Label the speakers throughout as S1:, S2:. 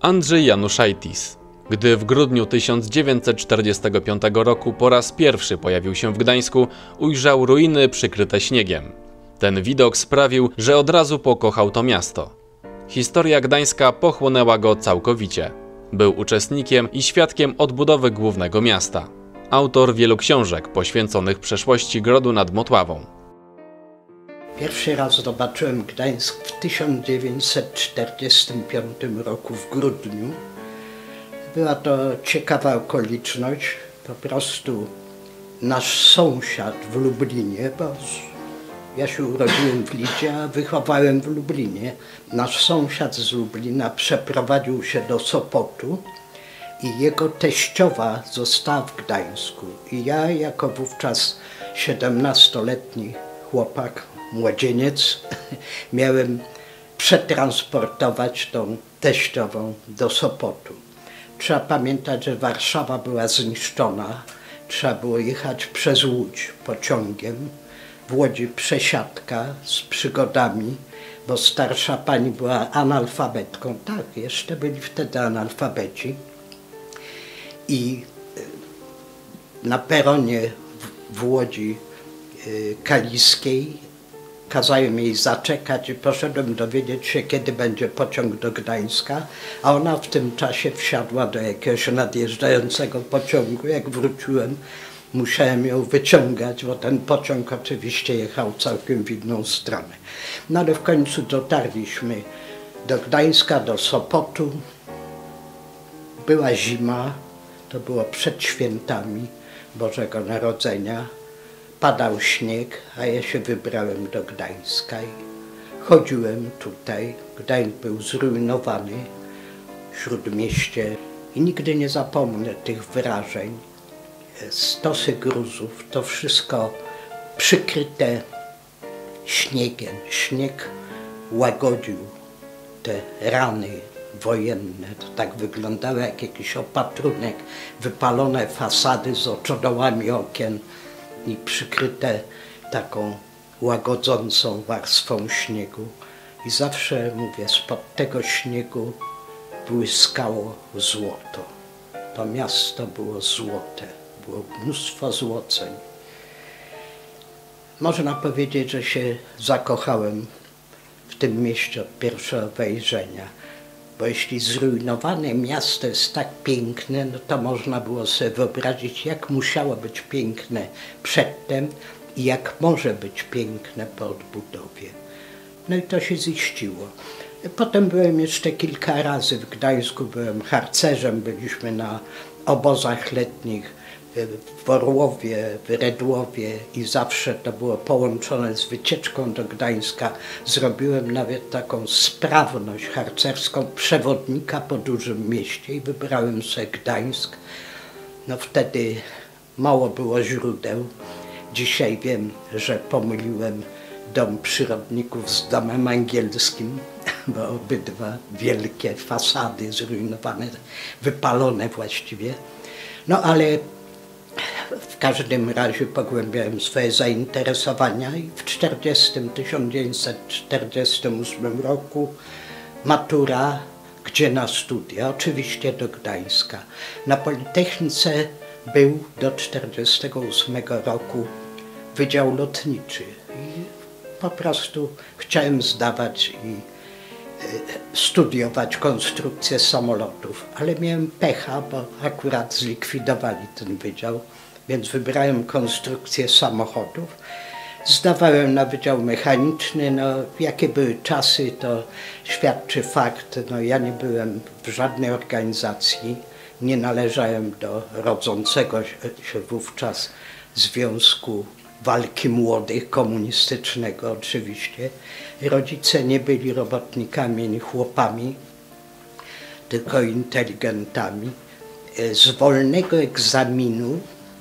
S1: Andrzej Januszaitis. Gdy w grudniu 1945 roku po raz pierwszy pojawił się w Gdańsku, ujrzał ruiny przykryte śniegiem. Ten widok sprawił, że od razu pokochał to miasto. Historia Gdańska pochłonęła go całkowicie. Był uczestnikiem i świadkiem odbudowy głównego miasta. Autor wielu książek poświęconych przeszłości Grodu nad Motławą.
S2: Pierwszy raz zobaczyłem Gdańsk w 1945 roku w grudniu. Była to ciekawa okoliczność. Po prostu nasz sąsiad w Lublinie, bo ja się urodziłem w Lidzie, a wychowałem w Lublinie. Nasz sąsiad z Lublina przeprowadził się do Sopotu i jego teściowa została w Gdańsku. I ja jako wówczas 17-letni chłopak, młodzieniec, miałem przetransportować tą teściową do Sopotu. Trzeba pamiętać, że Warszawa była zniszczona. Trzeba było jechać przez Łódź pociągiem. W Łodzi przesiadka z przygodami, bo starsza pani była analfabetką. Tak, jeszcze byli wtedy analfabeci. I na peronie w Łodzi Kaliskiej kazałem jej zaczekać i poszedłem dowiedzieć się, kiedy będzie pociąg do Gdańska, a ona w tym czasie wsiadła do jakiegoś nadjeżdżającego pociągu. Jak wróciłem, musiałem ją wyciągać, bo ten pociąg oczywiście jechał całkiem w inną stronę. No ale w końcu dotarliśmy do Gdańska, do Sopotu. Była zima, to było przed świętami Bożego Narodzenia. Padał śnieg, a ja się wybrałem do Gdańska i chodziłem tutaj. Gdańsk był zrujnowany, śródmieście i nigdy nie zapomnę tych wrażeń. Stosy gruzów, to wszystko przykryte śniegiem. Śnieg łagodził te rany wojenne. To tak wyglądało jak jakiś opatrunek, wypalone fasady z oczodołami okien i przykryte taką łagodzącą warstwą śniegu. I zawsze, mówię, spod tego śniegu błyskało złoto. To miasto było złote, było mnóstwo złoceń. Można powiedzieć, że się zakochałem w tym mieście od pierwszego wejrzenia. Bo jeśli zrujnowane miasto jest tak piękne, no to można było sobie wyobrazić, jak musiało być piękne przedtem i jak może być piękne po odbudowie. No i to się ziściło. Potem byłem jeszcze kilka razy w Gdańsku, byłem harcerzem, byliśmy na obozach letnich w Orłowie, w Redłowie i zawsze to było połączone z wycieczką do Gdańska. Zrobiłem nawet taką sprawność harcerską przewodnika po dużym mieście i wybrałem sobie Gdańsk. No wtedy mało było źródeł. Dzisiaj wiem, że pomyliłem dom przyrodników z domem angielskim, bo obydwa wielkie fasady zrujnowane, wypalone właściwie. No ale w każdym razie pogłębiałem swoje zainteresowania i w 1948 roku matura, gdzie na studia, oczywiście do Gdańska. Na Politechnice był do 1948 roku Wydział Lotniczy i po prostu chciałem zdawać i studiować konstrukcję samolotów, ale miałem pecha, bo akurat zlikwidowali ten wydział, więc wybrałem konstrukcję samochodów. Zdawałem na Wydział Mechaniczny, no jakie były czasy, to świadczy fakt, no ja nie byłem w żadnej organizacji, nie należałem do rodzącego się wówczas Związku Walki Młodych komunistycznego oczywiście. Rodzice nie byli robotnikami ani chłopami, tylko inteligentami. Z wolnego egzaminu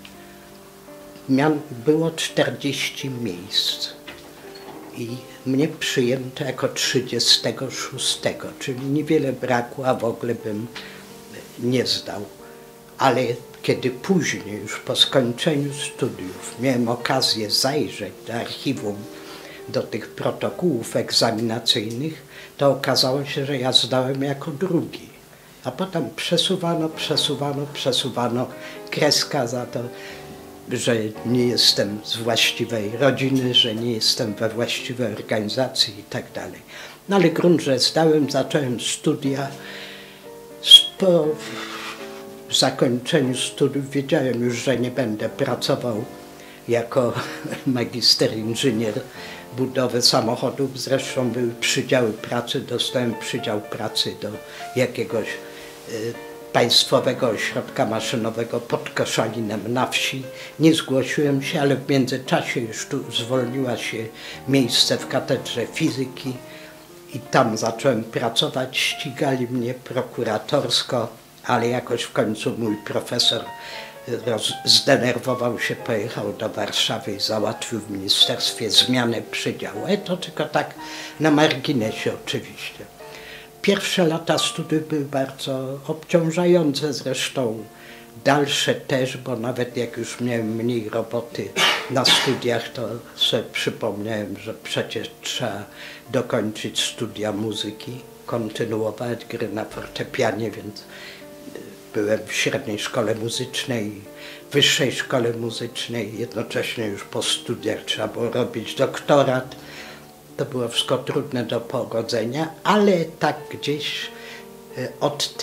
S2: było 40 miejsc i mnie przyjęto jako 36, czyli niewiele brakło, a w ogóle bym nie zdał. Ale kiedy później, już po skończeniu studiów, miałem okazję zajrzeć do archiwum, do tych protokołów egzaminacyjnych, to okazało się, że ja zdałem jako drugi. A potem przesuwano kreska za to, że nie jestem z właściwej rodziny, że nie jestem we właściwej organizacji i tak dalej. No ale grunt, że zdałem, zacząłem studia. Po zakończeniu studiów wiedziałem już, że nie będę pracował jako magister inżynier budowy samochodów. Zresztą były przydziały pracy, dostałem przydział pracy do jakiegoś państwowego ośrodka maszynowego pod Koszalinem na wsi. Nie zgłosiłem się, ale w międzyczasie już tu zwolniła się miejsce w katedrze fizyki i tam zacząłem pracować. Ścigali mnie prokuratorsko, ale jakoś w końcu mój profesor zdenerwował się, pojechał do Warszawy i załatwił w ministerstwie zmianę przydziału. To tylko tak na marginesie oczywiście. Pierwsze lata studiów były bardzo obciążające, zresztą dalsze też, bo nawet jak już miałem mniej roboty na studiach, to sobie przypomniałem, że przecież trzeba dokończyć studia muzyki, kontynuować gry na fortepianie, więc byłem w średniej szkole muzycznej, wyższej szkole muzycznej, jednocześnie już po studiach trzeba było robić doktorat. To było wszystko trudne do pogodzenia, ale tak gdzieś od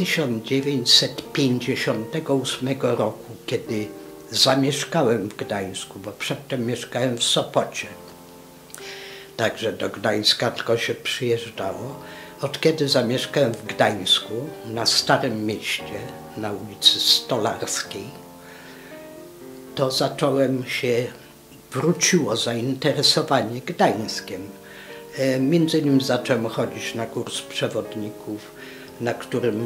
S2: 1958 roku, kiedy zamieszkałem w Gdańsku, bo przedtem mieszkałem w Sopocie, także do Gdańska tylko się przyjeżdżało. Od kiedy zamieszkałem w Gdańsku, na Starym Mieście, na ulicy Stolarskiej, to wróciło zainteresowanie Gdańskiem. Między innymi zacząłem chodzić na kurs przewodników, na którym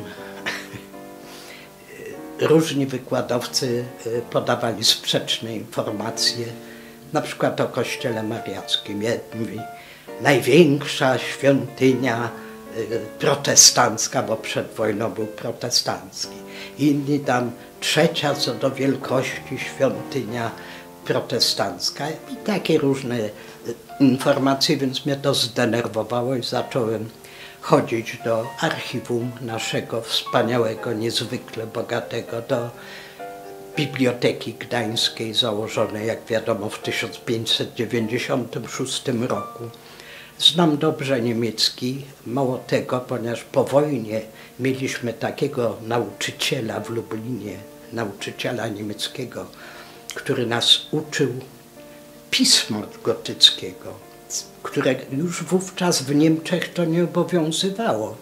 S2: różni wykładowcy podawali sprzeczne informacje, na przykład o Kościele Mariackim. Jeden mówi, największa świątynia protestancka, bo przed wojną był protestancki. Inni tam trzecia co do wielkości świątynia protestancka i takie różne informacje, więc mnie to zdenerwowało i zacząłem chodzić do archiwum naszego wspaniałego, niezwykle bogatego, do Biblioteki Gdańskiej założonej, jak wiadomo, w 1596 roku. Znam dobrze niemiecki, mało tego, ponieważ po wojnie mieliśmy takiego nauczyciela w Lublinie, nauczyciela niemieckiego, który nas uczył pisma gotyckiego, które już wówczas w Niemczech to nie obowiązywało.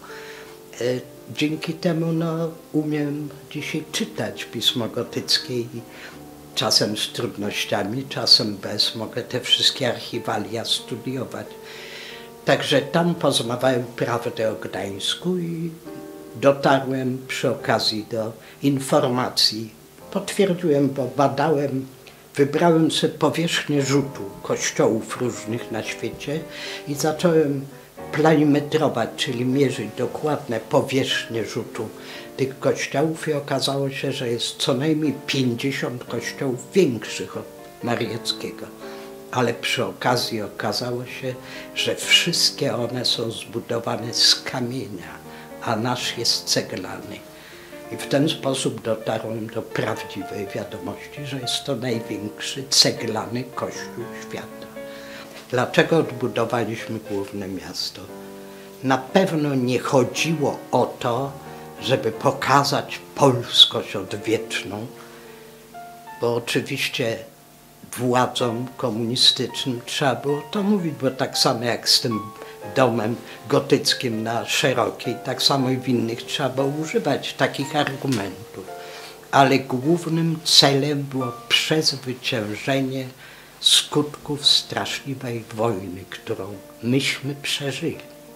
S2: Dzięki temu umiem dzisiaj czytać pismo gotyckie i czasem z trudnościami, czasem bez. Mogę te wszystkie archiwalia studiować. Także tam poznawałem prawdę o Gdańsku i dotarłem przy okazji do informacji. Potwierdziłem, bo badałem, wybrałem sobie powierzchnię rzutu kościołów różnych na świecie i zacząłem planimetrować, czyli mierzyć dokładne powierzchnie rzutu tych kościołów i okazało się, że jest co najmniej 50 kościołów większych od Mariackiego. Ale przy okazji okazało się, że wszystkie one są zbudowane z kamienia, a nasz jest ceglany. I w ten sposób dotarłem do prawdziwej wiadomości, że jest to największy ceglany kościół świata. Dlaczego odbudowaliśmy główne miasto? Na pewno nie chodziło o to, żeby pokazać polskość odwieczną, bo oczywiście władzom komunistycznym trzeba było to mówić, bo tak samo jak z tym domem gotyckim na Szerokiej, tak samo i w innych trzeba było używać takich argumentów. Ale głównym celem było przezwyciężenie skutków straszliwej wojny, którą myśmy przeżyli.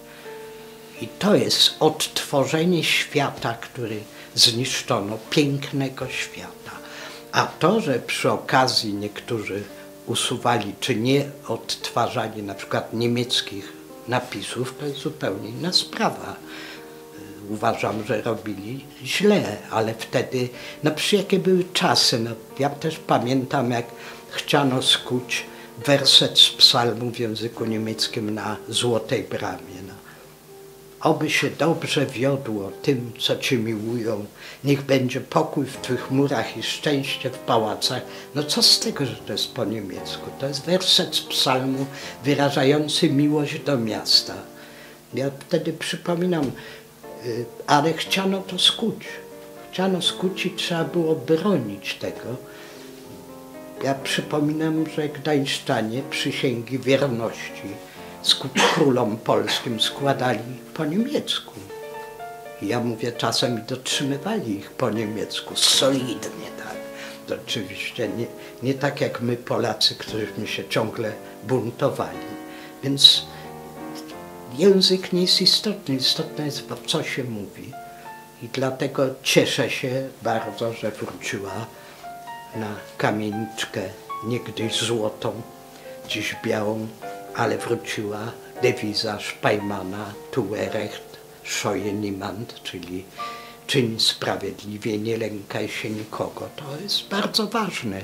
S2: I to jest odtworzenie świata, który zniszczono, pięknego świata. A to, że przy okazji niektórzy usuwali czy nie odtwarzali na przykład niemieckich napisów, to jest zupełnie inna sprawa. Uważam, że robili źle, ale wtedy, przecież jakie były czasy, ja też pamiętam, jak chciano skuć werset z psalmu w języku niemieckim na Złotej Bramie. oby się dobrze wiodło tym, co Cię miłują. Niech będzie pokój w Twych murach i szczęście w pałacach. No co z tego, że to jest po niemiecku? To jest werset z psalmu wyrażający miłość do miasta. Ja wtedy przypominam, ale chciano to skuć. Chciano skuć i trzeba było bronić tego. Ja przypominam, że gdańszczanie przysięgi wierności królom polskim składali po niemiecku. Ja mówię, czasem dotrzymywali ich po niemiecku, solidnie tak. To oczywiście nie tak jak my Polacy, któryśmy się ciągle buntowali. Więc język nie jest istotny, istotne jest, co się mówi. I dlatego cieszę się bardzo, że wróciła na kamieniczkę, niegdyś złotą, dziś białą, ale wróciła dewiza Szpajmana, tu Recht, scheue niemand, czyli czyń sprawiedliwie, nie lękaj się nikogo. To jest bardzo ważne.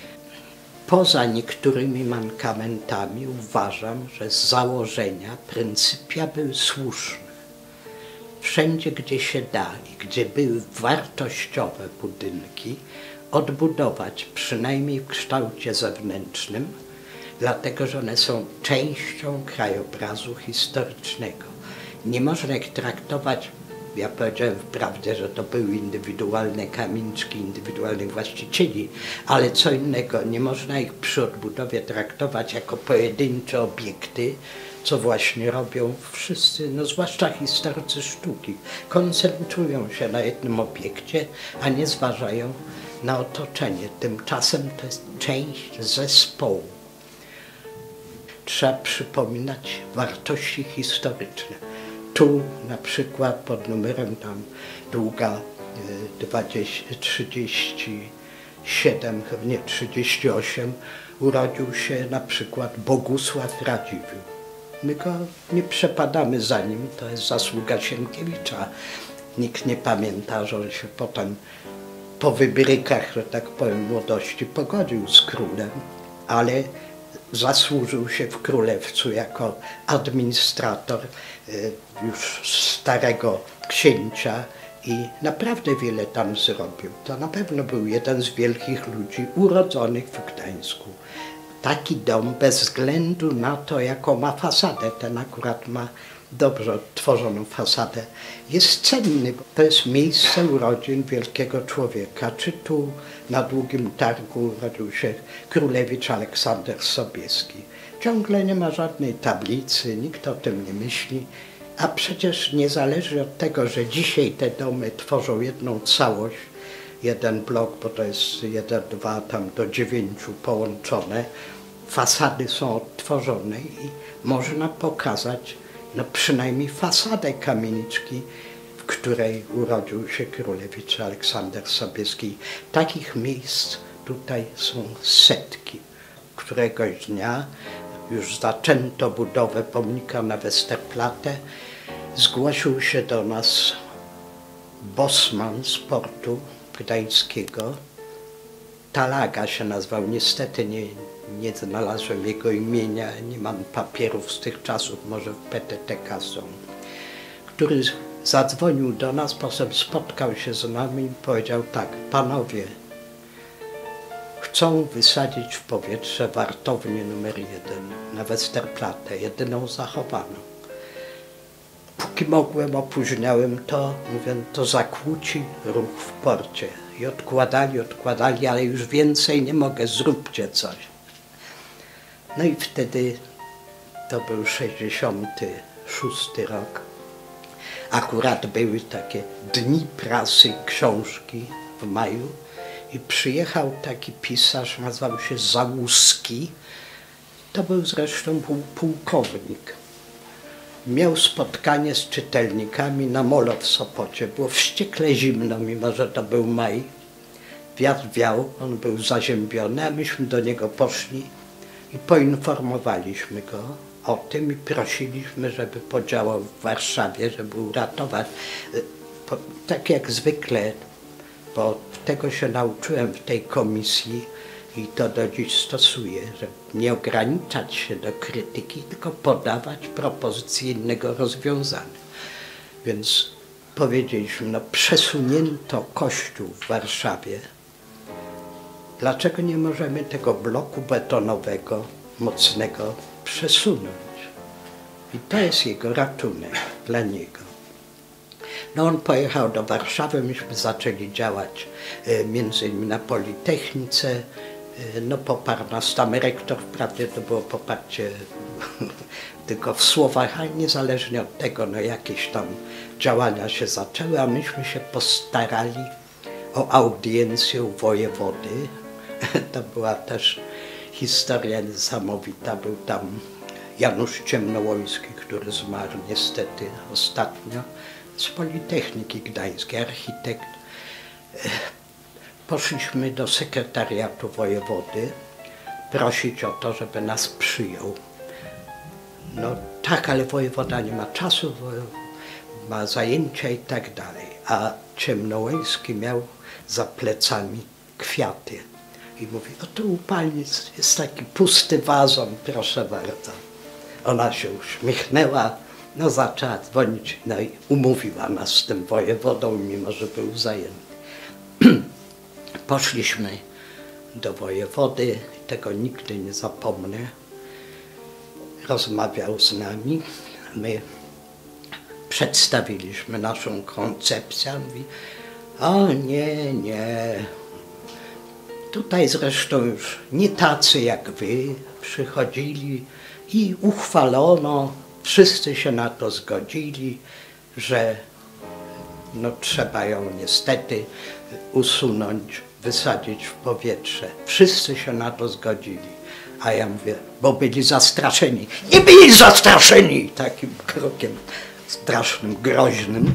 S2: Poza niektórymi mankamentami uważam, że z założenia pryncypia były słuszne. Wszędzie, gdzie się da i gdzie były wartościowe budynki, odbudować przynajmniej w kształcie zewnętrznym, dlatego że one są częścią krajobrazu historycznego. Nie można ich traktować, ja powiedziałem wprawdzie, że to były indywidualne kamieniczki indywidualnych właścicieli, ale co innego, nie można ich przy odbudowie traktować jako pojedyncze obiekty, co właśnie robią wszyscy, no zwłaszcza historycy sztuki. Koncentrują się na jednym obiekcie, a nie zważają na otoczenie. Tymczasem to jest część zespołu. Trzeba przypominać wartości historyczne. Tu na przykład pod numerem tam długa 37, nie 38, urodził się na przykład Bogusław Radziwiłł. My go nie przepadamy za nim, to jest zasługa Sienkiewicza. Nikt nie pamięta, że on się potem po wybrykach, że tak powiem, młodości pogodził z królem, ale zasłużył się w Królewcu jako administrator już starego księcia i naprawdę wiele tam zrobił. To na pewno był jeden z wielkich ludzi urodzonych w Gdańsku. Taki dom bez względu na to, jaką ma fasadę, ten akurat ma dobrze odtworzoną fasadę, jest cenny, bo to jest miejsce urodzin wielkiego człowieka. Czy tu na Długim Targu urodził się królewicz Aleksander Sobieski. Ciągle nie ma żadnej tablicy, nikt o tym nie myśli, a przecież niezależnie od tego, że dzisiaj te domy tworzą jedną całość, jeden blok, bo to jest 1, 2, tam do 9 połączone, fasady są odtworzone i można pokazać no przynajmniej fasadę kamieniczki, w której urodził się królewicz Aleksander Sobieski. Takich miejsc tutaj są setki. Któregoś dnia już zaczęto budowę pomnika na Westerplatte. Zgłosił się do nas bosman z portu gdańskiego. Talaga się nazywał, niestety nie znalazłem jego imienia, nie mam papierów z tych czasów, może w PTTK są, który zadzwonił do nas, potem spotkał się z nami i powiedział tak: panowie, chcą wysadzić w powietrze wartownię numer 1 na Westerplatte, jedyną zachowaną. Póki mogłem, opóźniałem to, mówię, to zakłóci ruch w porcie. I odkładali, ale już więcej nie mogę, zróbcie coś. No i wtedy, to był 66 rok, akurat były takie dni prasy książki w maju i przyjechał taki pisarz, nazywał się Załuski, to był zresztą pułkownik. Miał spotkanie z czytelnikami na molo w Sopocie. Było wściekle zimno, mimo że to był maj. Wiatr wiał, on był zaziębiony, a myśmy do niego poszli i poinformowaliśmy go o tym i prosiliśmy, żeby podziałał w Warszawie, żeby uratować. Tak jak zwykle, bo tego się nauczyłem w tej komisji i to do dziś stosuję, że nie ograniczać się do krytyki, tylko podawać propozycje innego rozwiązania. Więc powiedzieliśmy, no przesunięto kościół w Warszawie. Dlaczego nie możemy tego bloku betonowego, mocnego przesunąć? I to jest jego ratunek dla niego. No on pojechał do Warszawy, myśmy zaczęli działać między innymi na Politechnice. No poparł nas tam rektor, wprawdzie to było poparcie tylko w słowach, ale niezależnie od tego, no jakieś tam działania się zaczęły, a myśmy się postarali o audiencję u wojewody. To była też historia niesamowita. Był tam Janusz Ciemnołoński, który zmarł niestety ostatnio, z Politechniki Gdańskiej, architekt. Poszliśmy do sekretariatu wojewody prosić o to, żeby nas przyjął. No tak, ale wojewoda nie ma czasu, ma zajęcia i tak dalej. A Ciemnołoński miał za plecami kwiaty. I mówi, o tu u pani jest taki pusty wazon, proszę bardzo. Ona się uśmiechnęła, no zaczęła dzwonić, no i umówiła nas z tym wojewodą, mimo że był zajęty. Poszliśmy do wojewody, tego nigdy nie zapomnę. Rozmawiał z nami, my przedstawiliśmy naszą koncepcję, on mówi, o nie, nie, tutaj zresztą już nie tacy jak wy przychodzili i uchwalono, wszyscy się na to zgodzili, że no, trzeba ją niestety usunąć, wysadzić w powietrze. Wszyscy się na to zgodzili. A ja mówię, bo byli zastraszeni. Nie byli zastraszeni! Takim krokiem strasznym, groźnym.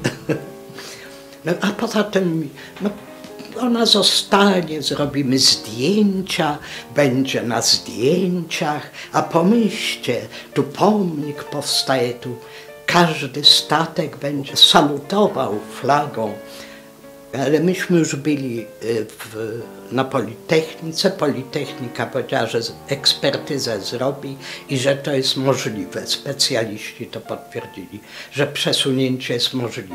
S2: No, a poza tym, no, ona zostanie, zrobimy zdjęcia, będzie na zdjęciach, a pomyślcie, tu pomnik powstaje, tu każdy statek będzie salutował flagą. Ale myśmy już byli na Politechnice. Politechnika powiedziała, że ekspertyzę zrobi i że to jest możliwe. Specjaliści to potwierdzili, że przesunięcie jest możliwe.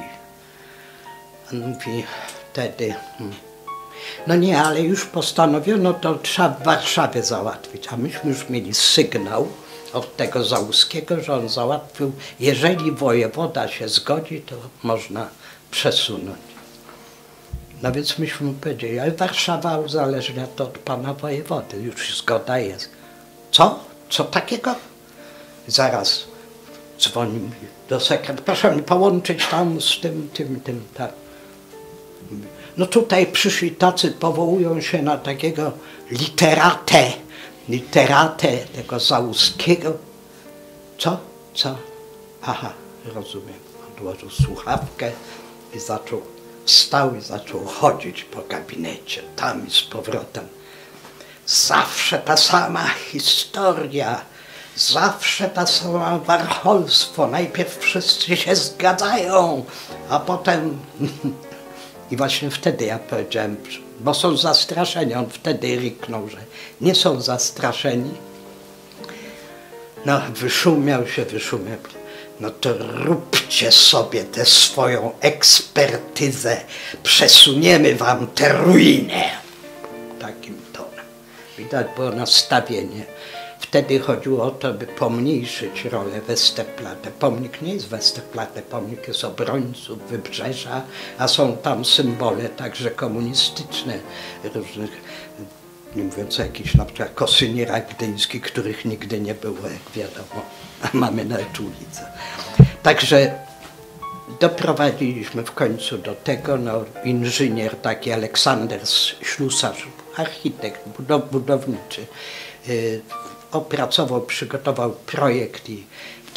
S2: On mówi wtedy, no nie, ale już postanowiono, to trzeba w Warszawie załatwić. A myśmy już mieli sygnał od tego Załuskiego, że on załatwił, jeżeli wojewoda się zgodzi, to można przesunąć. No więc myśmy mu powiedzieli, ale Warszawa uzależnia to od pana wojewody, już zgoda jest. Co? Co takiego? Zaraz dzwoni do sekretarza, proszę mnie połączyć tam z tym, tak. No tutaj przyszli tacy, powołują się na takiego literatę tego Załuskiego. Co? Aha, rozumiem. Odłożył słuchawkę i wstał i zaczął chodzić po gabinecie, tam i z powrotem. Zawsze ta sama historia, zawsze ta sama warcholstwo. Najpierw wszyscy się zgadzają, a potem... I właśnie wtedy ja powiedziałem, bo są zastraszeni, on wtedy ryknął, że nie są zastraszeni. No wyszumiał się. No to róbcie sobie tę swoją ekspertyzę, przesuniemy wam tę ruinę. Takim tonem. Widać było nastawienie. Wtedy chodziło o to, by pomniejszyć rolę Westerplatte. Pomnik nie jest Westerplatte, pomnik jest obrońców Wybrzeża, a są tam symbole także komunistyczne różnych, nie mówiąc o jakichś na przykład kosynierach gdyńskich, których nigdy nie było, jak wiadomo, a mamy nawet ulicę. Także doprowadziliśmy w końcu do tego, no inżynier taki Aleksander Ślusarz, architekt budowniczy, opracował, przygotował projekt i w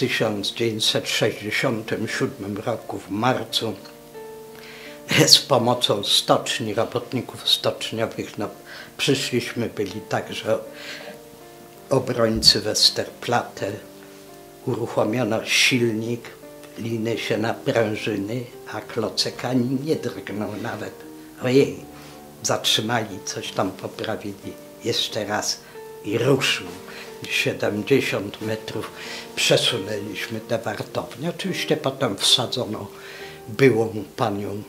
S2: 1967 roku w marcu z pomocą stoczni, robotników stoczniowych, no, przyszliśmy, byli także obrońcy Westerplatte, uruchomiono silnik, liny się na prężyny, a klocek ani nie drgnął nawet. Ojej, zatrzymali, coś tam poprawili, jeszcze raz i ruszył. 70 metrów przesunęliśmy te wartownie. Oczywiście potem wsadzono byłą panią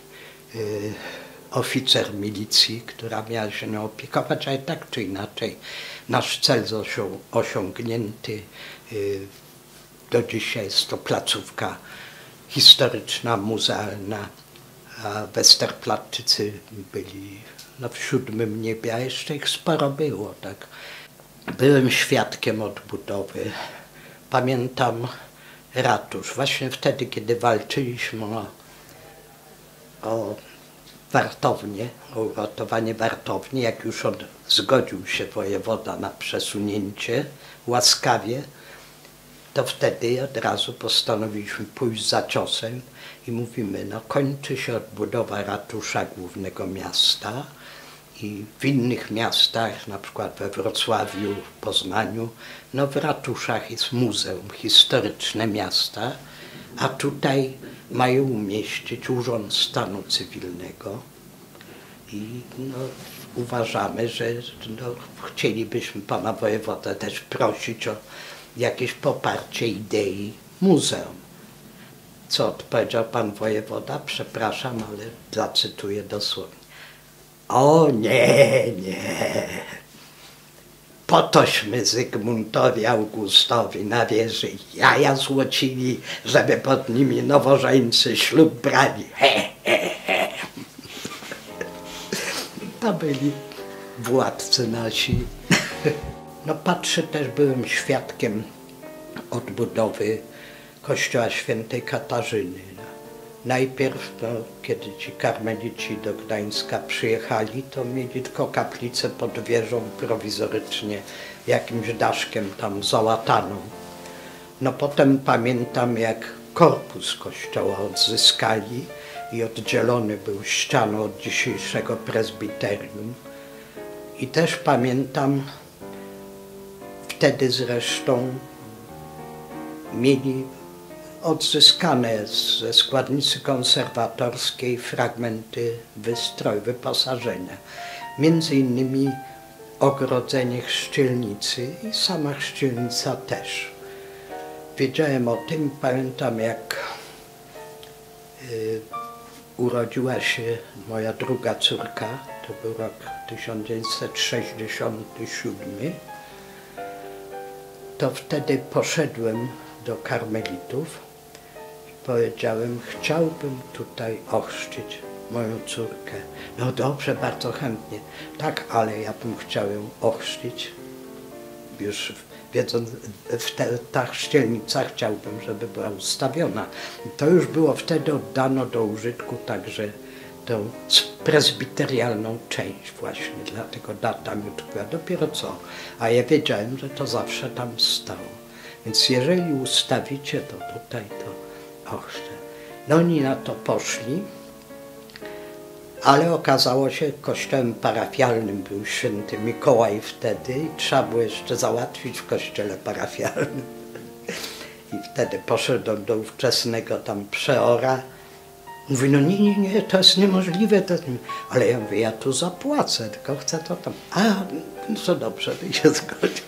S2: oficer milicji, która miała się nią opiekować, ale tak czy inaczej nasz cel został osiągnięty. Do dzisiaj jest to placówka historyczna, muzealna, a Westerplatczycy byli w 7. niebie, a jeszcze ich sporo było. Tak. Byłem świadkiem odbudowy. Pamiętam ratusz, właśnie wtedy, kiedy walczyliśmy o wartownię, o uratowanie wartowni, jak już zgodził się wojewoda na przesunięcie łaskawie, to wtedy od razu postanowiliśmy pójść za ciosem i mówimy, no kończy się odbudowa ratusza głównego miasta i w innych miastach, na przykład we Wrocławiu, w Poznaniu, no w ratuszach jest muzeum historyczne miasta, a tutaj mają umieścić Urząd Stanu Cywilnego i no, uważamy, że no, chcielibyśmy pana wojewodę też prosić o jakieś poparcie idei muzeum. Co odpowiedział pan wojewoda? Przepraszam, ale zacytuję dosłownie. O nie, nie. Po tośmy Zygmuntowi Augustowi na wieży jaja złocili, żeby pod nimi nowożeńcy ślub brali. He, he, he. To byli władcy nasi. No patrzę, też byłem świadkiem odbudowy kościoła świętej Katarzyny. Najpierw, no, kiedy ci karmelici do Gdańska przyjechali, to mieli tylko kaplicę pod wieżą prowizorycznie, jakimś daszkiem tam załataną. No potem pamiętam, jak korpus kościoła odzyskali i oddzielony był ścianą od dzisiejszego prezbiterium. I też pamiętam, wtedy zresztą mieli odzyskane ze składnicy konserwatorskiej fragmenty wystroju, wyposażenia. Między innymi ogrodzenie chrzcielnicy i sama chrzcielnica też. Wiedziałem o tym, pamiętam jak urodziła się moja druga córka, to był rok 1967, to wtedy poszedłem do karmelitów i powiedziałem, chciałbym tutaj ochrzcić moją córkę. No dobrze, bardzo chętnie. Tak, ale ja bym chciał ją ochrzcić. Już wiedząc, ta chrzcielnica chciałbym, żeby była ustawiona. I to już było wtedy oddano do użytku także tą prezbiterialną część właśnie, dlatego data mi utkwiła dopiero co. A ja wiedziałem, że to zawsze tam stało. Więc jeżeli ustawicie to tutaj, to ochrzczę. No oni na to poszli, ale okazało się, kościołem parafialnym był święty Mikołaj wtedy i trzeba było jeszcze załatwić w kościele parafialnym. I wtedy poszedłem do ówczesnego tam przeora. Mówi, no nie, nie, to jest niemożliwe. To jest ale ja mówię, ja tu zapłacę, tylko chcę to tam. A, no to dobrze, by się zgodził.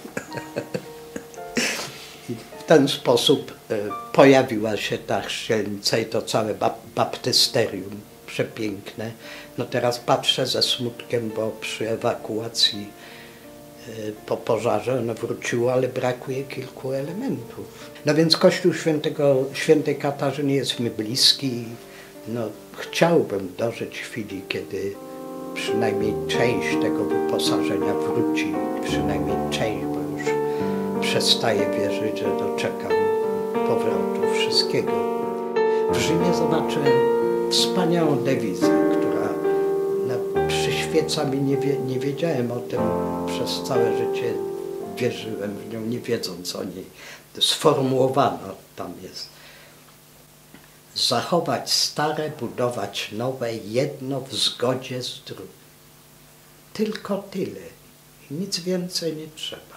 S2: I w ten sposób pojawiła się ta chrzcielnica i to całe baptysterium przepiękne. No teraz patrzę ze smutkiem, bo przy ewakuacji po pożarze ono wróciło, ale brakuje kilku elementów. No więc Kościół świętej Katarzyny jest mi bliski. No, chciałbym dożyć chwili, kiedy przynajmniej część tego wyposażenia wróci, przynajmniej część, bo już przestaję wierzyć, że doczekam powrotu wszystkiego. W Rzymie zobaczyłem wspaniałą dewizję, która przyświeca mi, nie wiedziałem o tym, przez całe życie wierzyłem w nią, nie wiedząc o niej. Sformułowano tam jest. Zachować stare, budować nowe, jedno w zgodzie z drugim. Tylko tyle. I nic więcej nie trzeba.